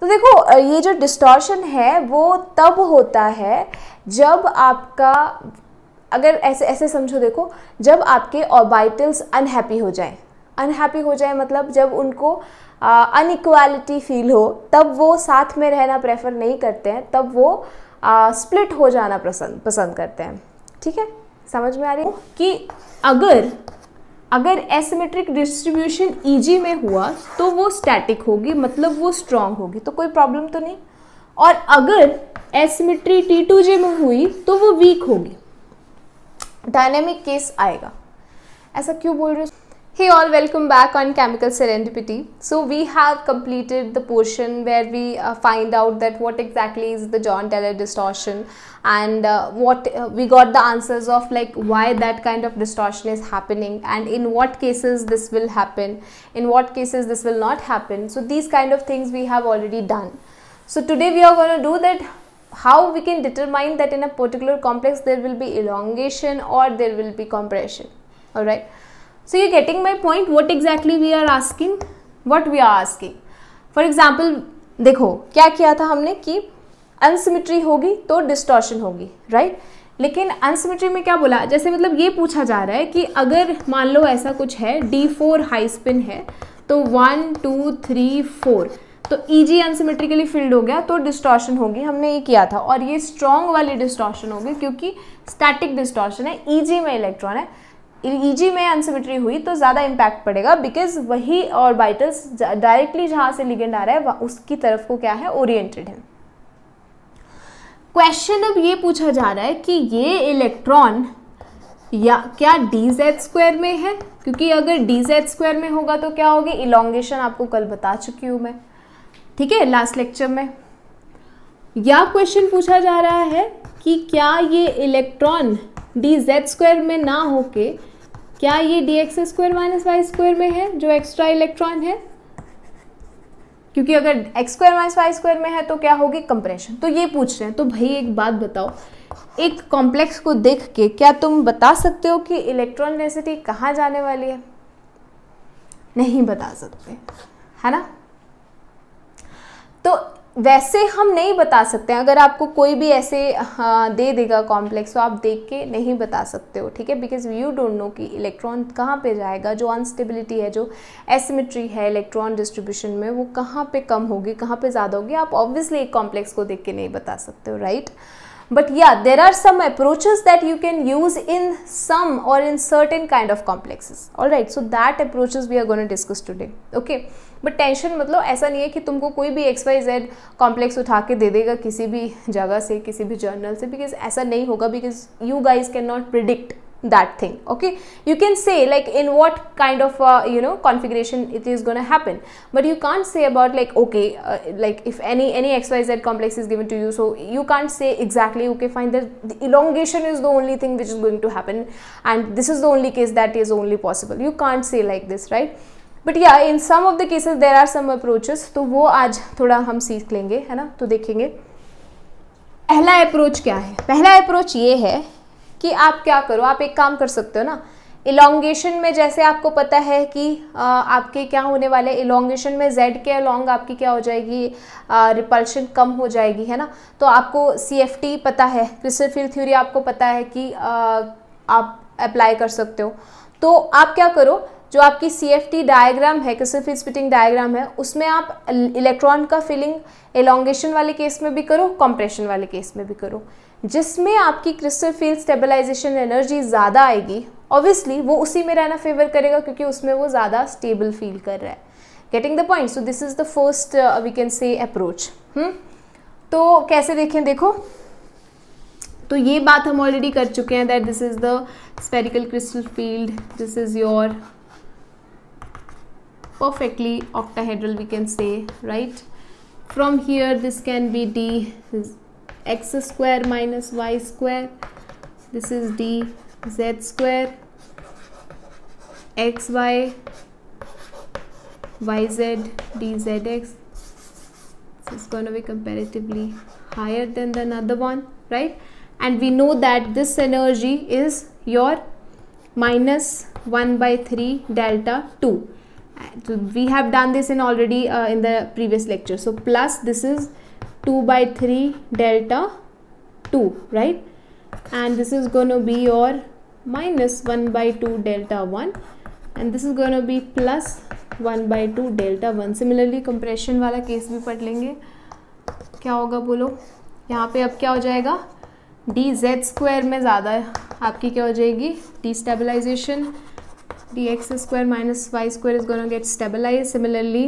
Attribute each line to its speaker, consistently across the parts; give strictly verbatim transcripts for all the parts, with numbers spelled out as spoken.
Speaker 1: तो देखो ये जो डिस्टॉर्शन है वो तब होता है जब आपका, अगर ऐसे ऐसे समझो, देखो जब आपके ऑर्बिटल्स अनहैप्पी हो जाए, अनहैप्पी हो जाए मतलब जब उनको अनइक्वालिटी फील हो, तब वो साथ में रहना प्रेफर नहीं करते हैं, तब वो स्प्लिट हो जाना पसंद पसंद करते हैं। ठीक है, समझ में आ रही है कि अगर अगर एसिमेट्रिक डिस्ट्रीब्यूशन ईजी में हुआ तो वो स्टैटिक होगी, मतलब वो स्ट्रॉन्ग होगी, तो कोई प्रॉब्लम तो नहीं। और अगर एसिमेट्री टी टू जे में हुई तो वो वीक होगी, डायनेमिक केस आएगा। ऐसा क्यों बोल रहे हो? Hey all, welcome back on Chemical Serendipity. So we have completed the portion where we uh, find out that what exactly is the John-Taylor distortion, and uh, what uh, we got the answers of like why that kind of distortion is happening, and in what cases this will happen, in what cases this will not happen. So these kind of things we have already done. So today we are going to do that, how we can determine that in a particular complex there will be elongation or there will be compression. All right. So you're getting my point, what exactly we are asking, what we are asking. For example, देखो क्या किया था हमने कि अनसिमेट्री होगी तो distortion होगी, right. लेकिन अनसिमेट्री में क्या बोला, जैसे मतलब ये पूछा जा रहा है कि अगर मान लो ऐसा कुछ है, डी फोर हाई स्पिन है, तो वन टू थ्री फोर, तो ईजी अनसिमेट्रिकली फील्ड हो गया तो डिस्टॉर्शन होगी, हमने ये किया था। और ये स्ट्रॉन्ग वाली डिस्टॉर्शन होगी क्योंकि स्टैटिक डिस्टॉर्शन है, ईजी में इलेक्ट्रॉन है, ईजी में अनसिमेट्री हुई तो ज़्यादा इम्पैक्ट पड़ेगा, बिकॉज वही ऑर्बिटल्स डायरेक्टली जहाँ से लिगेंड आ रहा है उसकी तरफ को क्या है, ओरिएंटेड है। क्वेश्चन अब ये पूछा जा रहा है कि ये इलेक्ट्रॉन या क्या डी जेड स्क्वायर में है, क्योंकि अगर डी जेड स्क्वायर में होगा तो क्या होगी, इलोंगेशन आपको कल बता चुकी हूँ मैं, ठीक है, लास्ट लेक्चर में। या क्वेश्चन पूछा जा रहा है कि क्या ये इलेक्ट्रॉन डी जेड स्क्वायर में ना होके क्या ये d x square minus y square में है, जो एक्स्ट्रा इलेक्ट्रॉन है, क्योंकि अगर x square minus y square में है तो क्या होगी, कंप्रेशन। तो ये पूछ रहे हैं। तो भाई एक बात बताओ, एक कॉम्प्लेक्स को देख के क्या तुम बता सकते हो कि इलेक्ट्रॉन डेंसिटी कहाँ जाने वाली है? नहीं बता सकते, है ना। तो वैसे हम नहीं बता सकते हैं, अगर आपको कोई भी ऐसे हाँ, दे देगा कॉम्प्लेक्स तो आप देख के नहीं बता सकते हो, ठीक है, बिकॉज यू डोंट नो कि इलेक्ट्रॉन कहाँ पे जाएगा, जो अनस्टेबिलिटी है, जो एसिमेट्री है इलेक्ट्रॉन डिस्ट्रीब्यूशन में, वो कहाँ पे कम होगी, कहाँ पे ज़्यादा होगी, आप ऑब्वियसली एक कॉम्प्लेक्स को देख के नहीं बता सकते हो, right. But yeah, there are some approaches that you can use in some or in certain kind of complexes. All right, so that approaches we are going to discuss today. Okay, but tension मतलब ऐसा नहीं है कि तुमको कोई भी x Y Z complex उठा के दे देगा किसी भी जगह से, किसी भी जर्नल से, बिकॉज ऐसा नहीं होगा, because you guys cannot predict that thing. Okay, you can say like in what kind of uh, you know configuration it is going to happen, but you can't say about like okay uh, like if any any xyz complex is given to you, so you can't say exactly okay fine that the elongation is the only thing which is going to happen and this is the only case that is only possible. You can't say like this, right? But yeah, in some of the cases there are some approaches, तो वो आज थोड़ा हम सीख लेंगे, है ना। तो देखेंगे पहला अप्रोच क्या है। पहला अप्रोच ये है कि आप क्या करो, आप एक काम कर सकते हो ना, इलोंगेशन में जैसे आपको पता है कि आ, आपके क्या होने वाले, इलोंगेशन में z के अलोंग आपकी क्या हो जाएगी, रिपल्शन कम हो जाएगी, है ना। तो आपको सी एफ टी पता है, क्रिस्टल फील्ड थ्योरी आपको पता है कि आ, आप अप्लाई कर सकते हो। तो आप क्या करो, जो आपकी सी एफ टी डायग्राम है, क्रिस्टल फील्ड स्प्लिटिंग डायग्राम है, उसमें आप इलेक्ट्रॉन का फिलिंग इलोंगेशन वाले केस में भी करो, कंप्रेशन वाले केस में भी करो। जिसमें आपकी क्रिस्टल फील्ड स्टेबलाइजेशन एनर्जी ज़्यादा आएगी, ऑब्वियसली वो उसी में रहना फेवर करेगा क्योंकि उसमें वो ज़्यादा स्टेबल फील कर रहा है। Getting the point. So this is the first we can say approach. तो कैसे देखें, देखो तो ये बात हम ऑलरेडी कर चुके हैं that this is the spherical crystal field, this is your perfectly octahedral we can say, right? From here this can be d x square minus y square, this is d z square xy yz dzx. This is going to be comparatively higher than the another one, right? And we know that this energy is your minus one by three delta two. so we have done this in already uh, in the previous lecture. So plus this is two by three delta two, right? And this is going to be your minus one by two delta one, and this is going to be plus one by two delta one. Similarly compression वाला case भी पढ़ लेंगे. क्या होगा बोलो, यहाँ पे अब क्या हो जाएगा, डी जेड स्क्वायर में ज़्यादा आपकी क्या हो जाएगी, destabilization, d x square minus y square is gonna get stabilize. Similarly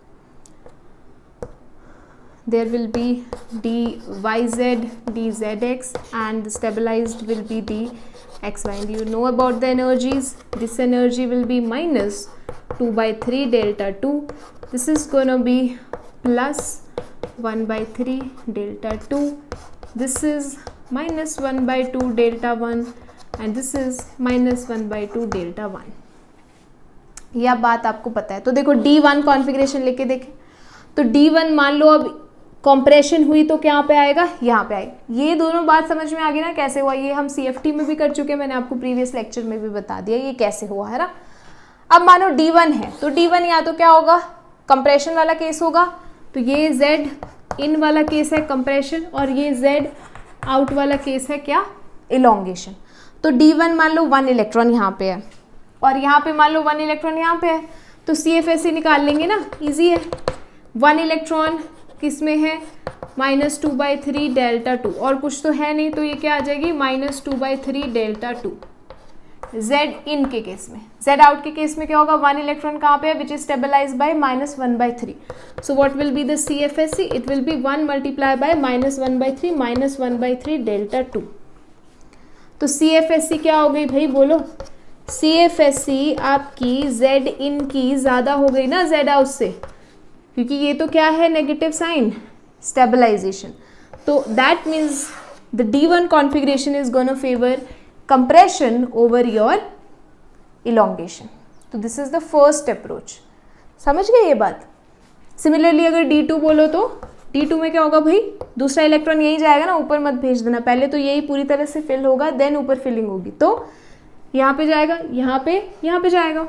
Speaker 1: there will be dyz, dzx, and the stabilized will be dxy. And you know about the energies. This energy will be minus two by three delta two. This is gonna be plus one by three delta two. This is minus one by two delta one, and this is minus one by two delta one. यह बात आपको पता है. तो देखो D one configuration लेके देखें तो डी वन मान लो अब कंप्रेशन हुई तो क्या पे आएगा, यहाँ पे आएगा. ये दोनों बात समझ में आ गई ना कैसे हुआ. ये हम सीएफटी में भी कर चुके हैं, मैंने आपको प्रीवियस लेक्चर में भी बता दिया ये कैसे हुआ है ना. अब मानो डी वन है तो डी वन या तो क्या होगा, कंप्रेशन वाला केस होगा. तो ये जेड इन वाला केस है कंप्रेशन, और ये जेड आउट वाला केस है क्या, इलोंगेशन. तो डी वन मान लो वन इलेक्ट्रॉन यहाँ पे है, और यहाँ पे मान लो वन इलेक्ट्रॉन यहाँ पे है. तो सी एफ एस सी निकाल लेंगे ना, इजी है. वन इलेक्ट्रॉन किस में है, minus two by three delta two, और कुछ तो है नहीं, तो ये क्या आ जाएगी, minus two by three delta two. Z इन के केस में, जेड आउट के केस में क्या होगा, वन इलेक्ट्रॉन कहाँ पे है, which is stabilize by minus one by three. So what will be the C F S E, it will be one multiply by minus one by three minus one by three delta two. तो C F S सी क्या हो गई भाई बोलो, सी F S सी आपकी Z इन की ज़्यादा हो गई ना जेड आउट से, क्योंकि ये तो क्या है नेगेटिव साइन, स्टेबलाइजेशन. तो that means the d one configuration is gonna favour compression over your elongation. तो this is the first approach. समझ गए ये बात. सिमिलरली अगर डी टू बोलो तो डी टू में क्या होगा भाई, दूसरा इलेक्ट्रॉन यही जाएगा ना, ऊपर मत भेज देना, पहले तो यही पूरी तरह से फिल होगा, देन ऊपर फिलिंग होगी. तो यहाँ पे जाएगा, यहाँ पे, यहाँ पे जाएगा.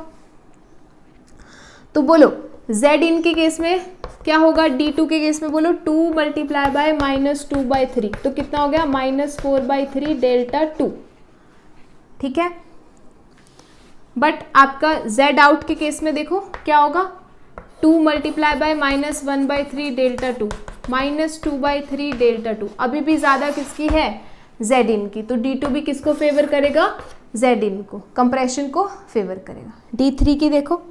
Speaker 1: तो बोलो Z इन के केस में क्या होगा, डी टू के केस में बोलो two multiply by minus two by three, तो कितना हो गया, minus four by three delta two. ठीक है. बट आपका Z आउट के केस में देखो क्या होगा, two multiply by minus one by three delta two, minus two by three delta two. अभी भी ज़्यादा किसकी है, Z इन की. तो डी टू भी किसको फेवर करेगा, Z इन को, कंप्रेशन को फेवर करेगा. डी थ्री की देखो,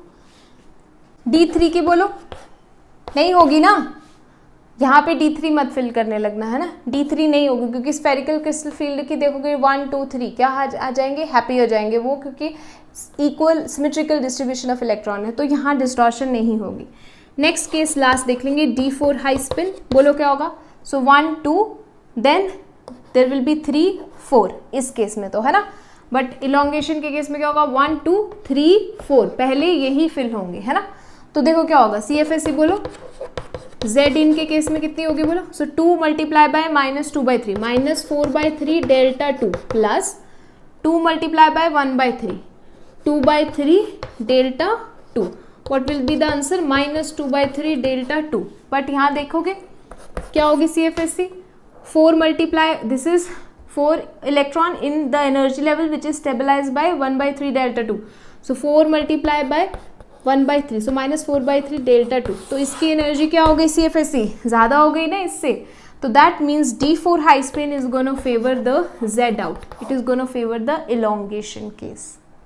Speaker 1: डी थ्री की बोलो, नहीं होगी ना, यहाँ पे डी थ्री मत फिल करने लगना है ना, डी थ्री नहीं होगी क्योंकि स्फेरिकल क्रिस्टल फील्ड की देखोगे वन टू थ्री क्या आ जाएंगे, हैप्पी हो जाएंगे वो, क्योंकि equal symmetrical distribution of electron है, तो यहाँ डिस्टॉर्शन नहीं होगी. नेक्स्ट केस लास्ट देख लेंगे, डी फोर हाई स्पिन. बोलो क्या होगा, so one two then there will be three four इस केस में तो है ना. बट इलोंगेशन के केस में क्या होगा, वन टू थ्री फोर, पहले यही फिल होंगे है ना. तो देखो क्या होगा, सी एफ एस सी बोलो, जेड इन के केस में कितनी होगी बोलो, so two multiply by minus two by three, minus four by three delta two, plus two multiply by one by three, two by three delta two. What will be the answer, minus two by three delta two. But यहाँ देखोगे क्या होगी C F S E, four multiply, this is four electron in the energy level which is stabilize by one by three delta two. So four multiply by one by three, so minus four by three delta two. तो इसकी energy क्या हो गई सी F S सी, ज़्यादा हो गई ना इससे. तो that means d four high spin is gonna favour the z out, it is gonna favour the elongation case.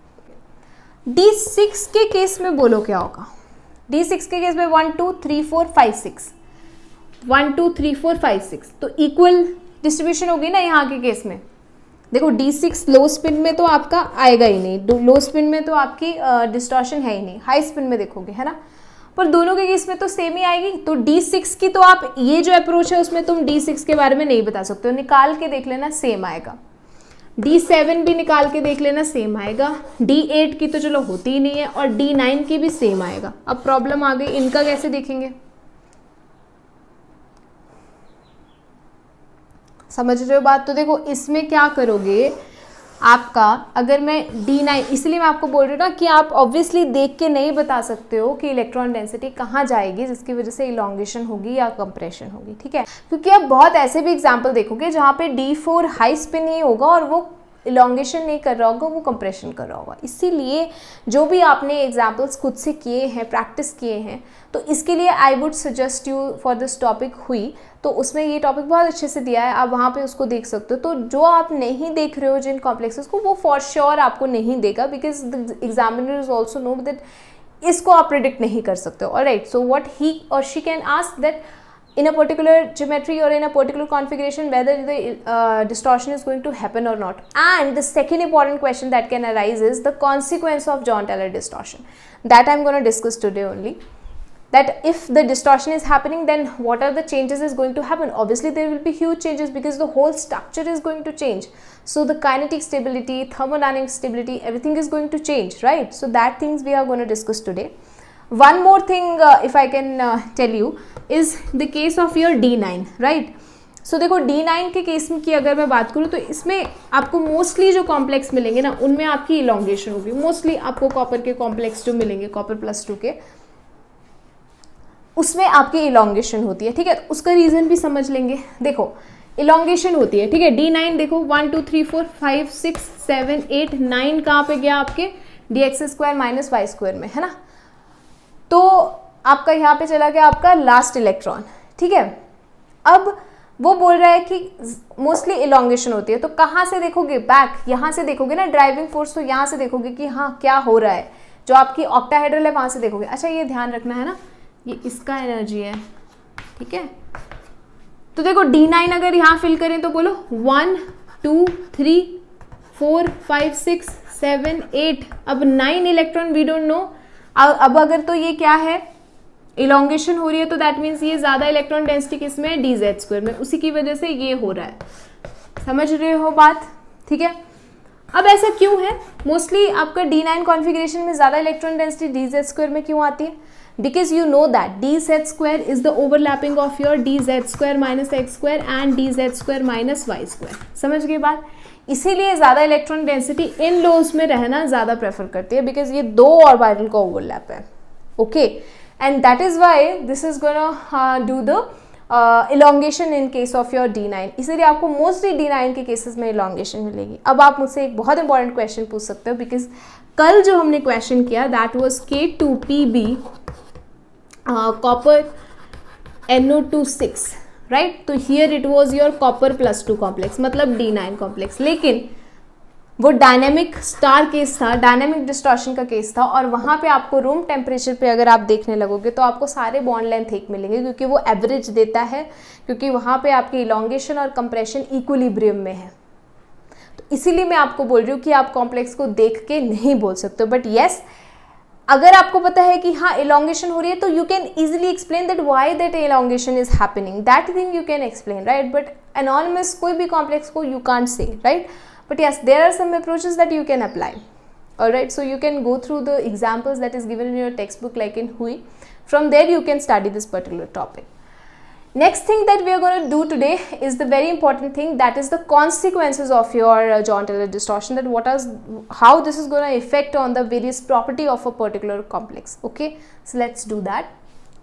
Speaker 1: D six के केस में बोलो क्या होगा, डी सिक्स के केस में one two three four five six, one two three four five six, तो equal distribution होगी ना यहाँ के केस में. देखो डी सिक्स लो स्पिन में तो आपका आएगा ही नहीं, लो स्पिन में तो आपकी डिस्टॉर्शन है ही नहीं, हाई स्पिन में देखोगे है ना, पर दोनों के केस में तो सेम ही आएगी. तो डी सिक्स की तो आप ये जो अप्रोच है उसमें तुम डी सिक्स के बारे में नहीं बता सकते हो, निकाल के देख लेना सेम आएगा. डी सेवन भी निकाल के देख लेना सेम आएगा. डी एट की तो चलो होती ही नहीं है, और डी नाइन की भी सेम आएगा. अब प्रॉब्लम आ गई, इनका कैसे देखेंगे, समझ रहे हो बात. तो देखो इसमें क्या करोगे आपका, अगर मैं डी नाइन, इसलिए मैं आपको बोल रही हूँ ना कि आप ऑब्वियसली देख के नहीं बता सकते हो कि इलेक्ट्रॉन डेंसिटी कहाँ जाएगी जिसकी वजह से इलॉन्गेशन होगी या कंप्रेशन होगी, ठीक है। क्योंकि आप बहुत ऐसे भी एग्जाम्पल देखोगे जहाँ पे डी फोर हाई स्पिन ही होगा और वो इलॉन्गेशन नहीं कर रहा होगा, वो कंप्रेशन कर रहा होगा। इसीलिए जो भी आपने एग्जाम्पल्स खुद से किए हैं, प्रैक्टिस किए हैं, तो इसके लिए I would suggest you for this topic हुई, तो उसमें ये टॉपिक बहुत अच्छे से दिया है, आप वहाँ पे उसको देख सकते हो। तो जो आप नहीं देख रहे हो जिन कॉम्प्लेक्सेस को, वो फॉर श्योर आपको नहीं देगा, because the examiner is also know that इसको आप प्रिडिक्ट नहीं कर सकते हो। ऑलराइट, सो व्हाट ही और she can ask that in a particular geometry or in a particular configuration whether the uh, distortion is going to happen or not. And the second important question that can arise is the consequence of John-Taylor distortion. That I'm going to discuss today only. That if the distortion is happening, then what are the changes is going to happen? Obviously there will be huge changes because the whole structure is going to change. So the kinetic stability, thermodynamic stability, everything is going to change, right? So that things we are going to discuss today. One more thing uh, if I can uh, tell you is the case of your d nine, right? So देखो d nine के case में की अगर मैं बात करूँ तो इसमें आपको मोस्टली जो कॉम्प्लेक्स मिलेंगे ना, उनमें आपकी इलॉन्गेशन होगी। मोस्टली आपको कॉपर के कॉम्प्लेक्स जो मिलेंगे, कॉपर प्लस टू के, उसमें आपकी इलॉन्गेशन होती है, ठीक है। उसका रीज़न भी समझ लेंगे। देखो इलॉन्गेशन होती है, ठीक है। डी नाइन देखो one two three four five six seven eight nine कहाँ पे गया आपके d x square minus y square में, है ना। तो आपका यहाँ पे चला गया आपका लास्ट इलेक्ट्रॉन, ठीक है। अब वो बोल रहा है कि मोस्टली इलॉन्गेशन होती है, तो कहाँ से देखोगे? बैक, यहाँ से देखोगे ना, ड्राइविंग फोर्स, तो यहाँ से देखोगे कि हाँ क्या हो रहा है, जो आपकी ऑक्टाहेड्रल है वहाँ से देखोगे। अच्छा ये ध्यान रखना है ना, ये इसका एनर्जी है, ठीक है। तो देखो डी नाइन अगर यहाँ फिल करें तो बोलो one two three four five six seven eight, अब nine electron we don't know. अब अगर तो ये क्या है, इलॉन्गेशन हो रही है, तो दैट मीन्स ये ज्यादा इलेक्ट्रॉन डेंसिटी किसमें है, डी जेड स्क्वायर में, उसी की वजह से ये हो रहा है। समझ रहे हो बात, ठीक है। अब ऐसा क्यों है? मोस्टली आपका डी नाइन कॉन्फिगरेशन में ज्यादा electron density d z square में क्यों आती है? Because you know that d z square is the overlapping of your d z square minus x square and d z square minus y square. समझ गए बात? इसीलिए ज्यादा इलेक्ट्रॉन डेंसिटी इन लोज में रहना ज्यादा प्रेफर करती है, बिकॉज ये दो ऑर्बिटल का ओवरलैप है, okay. And that is why this is gonna do the elongation in case of your d nine. इसीलिए आपको मोस्टली डी नाइन के केसेस में इलॉन्गेशन मिलेगी। अब आप मुझसे एक बहुत इंपॉर्टेंट क्वेश्चन पूछ सकते हो, बिकॉज कल जो हमने क्वेश्चन किया that was K two P B copper N O two six, right. तो here it was your copper plus two complex, मतलब डी नाइन कॉम्प्लेक्स, लेकिन वो डायनेमिक स्टार केस था, डायनेमिक डिस्टॉर्शन का केस था, और वहाँ पे आपको रूम टेम्परेचर पे अगर आप देखने लगोगे तो आपको सारे बॉन्ड लेंथ एक मिलेंगे, क्योंकि वो एवरेज देता है, क्योंकि वहाँ पे आपकी इलॉन्गेशन और कंप्रेशन इक्विलिब्रियम में है। तो इसीलिए मैं आपको बोल रही हूँ कि आप कॉम्प्लेक्स को देख के नहीं बोल सकते हो, बट येस अगर आपको पता है कि हाँ इलॉन्गेशन हो रही है, तो you can easily explain that why that elongation is happening, that thing you can explain, right. But anonymous कोई भी कॉम्प्लेक्स को you can't say, right. But yes, there are some approaches that you can apply. All right, so you can go through the examples that is given in your textbook, like in Hui. From there, you can study this particular topic. Next thing that we are going to do today is the very important thing, that is the consequences of your uh, John-Taylor distortion. That what is, how this is going to affect on the various property of a particular complex. Okay, so let's do that.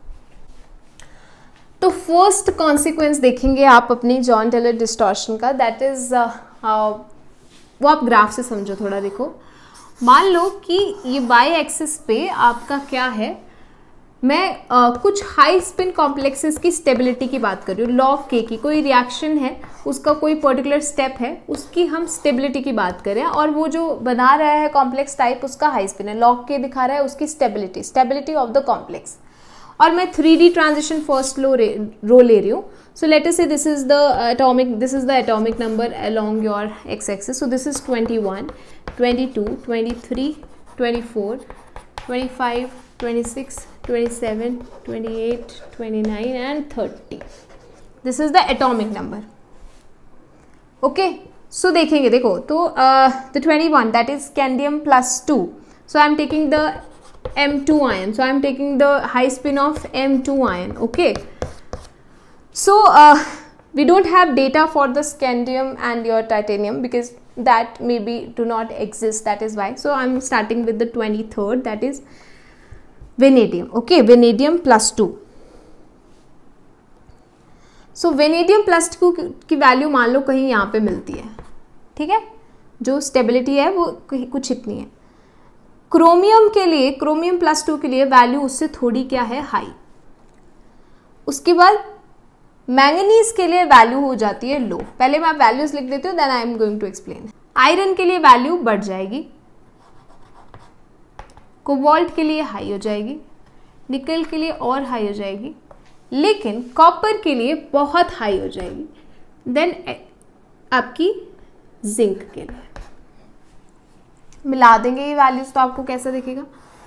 Speaker 1: तो first consequence देखेंगे आप अपनी Jahn Teller distortion का, that is uh, वो आप graph से समझो थोड़ा। देखो मान लो कि ये वाई एक्सिस पे आपका क्या है, मैं uh, कुछ हाई स्पिन कॉम्प्लेक्सेस की स्टेबिलिटी की बात कर रही हूँ। लॉग के की कोई रिएक्शन है, उसका कोई पर्टिकुलर स्टेप है, उसकी हम स्टेबिलिटी की बात करें, और वो जो बना रहा है कॉम्प्लेक्स टाइप उसका हाई स्पिन है, लॉग के दिखा रहा है उसकी stability, stability of the complex. और मैं थ्री डी ट्रांजिशन फर्स्ट लो रो ले रही हूँ। So let us say this is the atomic, this is the atomic number along your x-axis. So this is twenty-one, twenty-two, twenty-three, twenty-four, twenty-five, twenty-six, twenty-seven, twenty-eight, twenty-nine and thirty. This is the atomic number. Okay. So देखेंगे, देखो तो uh, the twenty-one, that is scandium plus two. So I am taking the M two ion. So I am taking the high spin of M two ion. Okay. So uh, we don't have data for the scandium and your titanium, because that maybe do not exist, that is why. So I'm starting with the twenty-third, that is vanadium. Okay, vanadium plus टू. So vanadium plus two की value मान लो कहीं यहाँ पे मिलती है, ठीक है, जो स्टेबिलिटी है वो कुछ इतनी है. क्रोमियम के लिए, क्रोमियम प्लस टू के लिए वैल्यू उससे थोड़ी क्या है, हाई. उसके बाद मैंगनीज के लिए वैल्यू हो जाती है लो. पहले मैं वैल्यूज लिख देती हूँ, then I am going to explain. Iron के लिए वैल्यू बढ़ जाएगी, कोबाल्ट के लिए हाई हो जाएगी, निकल के लिए और हाई हो जाएगी, लेकिन कॉपर के लिए बहुत हाई हो जाएगी. देन आपकी जिंक के लिए मिला देंगे ये वैल्यूज तो आपको कैसा दिखेगा,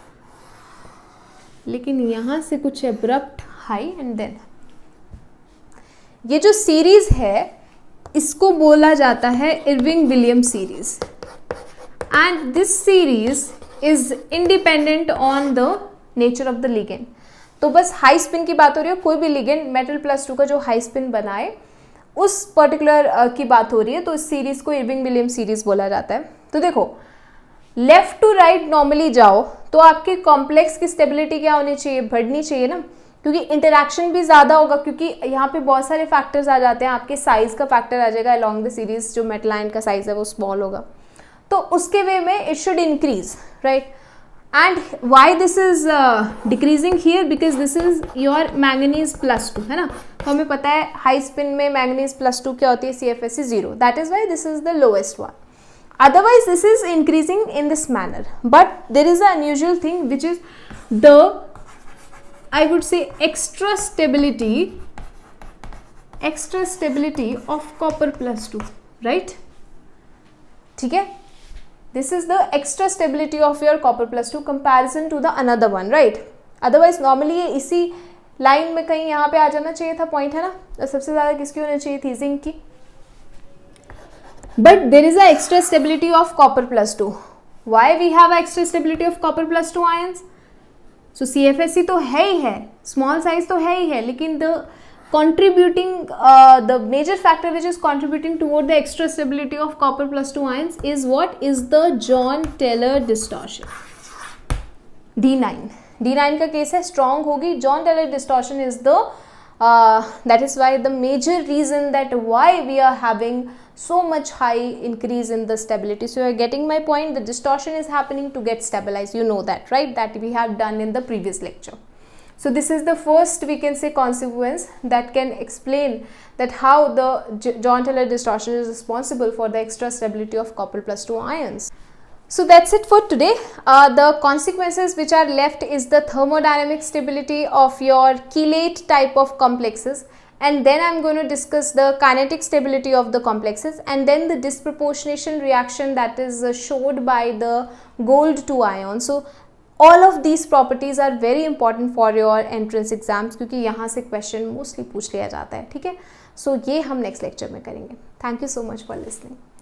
Speaker 1: लेकिन यहां से कुछ एब्रप्ट हाई एंड देन ये जो सीरीज है इसको बोला जाता है Irving William series. And this series is independent on the nature of the ligand. तो बस हाई स्पिन की बात हो रही है, कोई भी लिगेंड मेटल प्लस टू का जो हाई स्पिन बनाए उस पर्टिकुलर uh, की बात हो रही है, तो इस सीरीज को इरविंग विलियम सीरीज बोला जाता है. तो देखो लेफ्ट टू राइट नॉर्मली जाओ तो आपके कॉम्प्लेक्स की स्टेबिलिटी क्या होनी चाहिए, बढ़नी चाहिए ना, क्योंकि इंटरेक्शन भी ज़्यादा होगा, क्योंकि यहाँ पे बहुत सारे फैक्टर्स आ जाते हैं. आपके साइज का फैक्टर आ जाएगा अलॉन्ग द सीरीज, जो मेटल आयन का साइज है वो स्मॉल होगा, तो उसके वे में it should increase, right. And why this is decreasing here, because this is your manganese plus two, है ना. तो हमें पता है हाई स्पिन में मैंगनीज प्लस टू क्या होती है, C F S E zero, that is why this is the lowest one. Otherwise this is increasing in this manner, but there is an unusual thing which is the, I would say, extra stability extra stability of copper plus two, right. ठीक है, this is the extra stability of your copper plus two comparison to the another one, right. Otherwise normally ये इसी line में कहीं यहाँ पे आ जाना चाहिए था पॉइंट, है ना. और सबसे ज़्यादा किसकी होनी चाहिए थी, जिंक की. But there is a extra stability of copper plus two. Why we have a extra stability of copper plus two ions? So C F S C तो है ही है, small size तो है ही है, लेकिन the contributing uh, the major factor which is contributing toward the extra stability of copper plus two ions is what? Is the John Taylor distortion. D nine. D nine का case है, strong होगी. John Taylor distortion is the uh, that is why the major reason that why we are having so much high increase in the stability. So you are getting my point. The distortion is happening to get stabilized. You know that, right? That we have done in the previous lecture. So this is the first, we can say, consequence that can explain that how the John Taylor distortion is responsible for the extra stability of copper plus two ions. So that's it for today. Uh, the consequences which are left is the thermodynamic stability of your chelate type of complexes. And then I'm going to discuss the kinetic stability of the complexes, and then the disproportionation reaction that is uh, showed by the gold two ion. So all of these properties are very important for your entrance exams, क्योंकि यहाँ से question mostly पूछ लिया जाता है, ठीक है. So ये हम next lecture में करेंगे. Thank you so much for listening.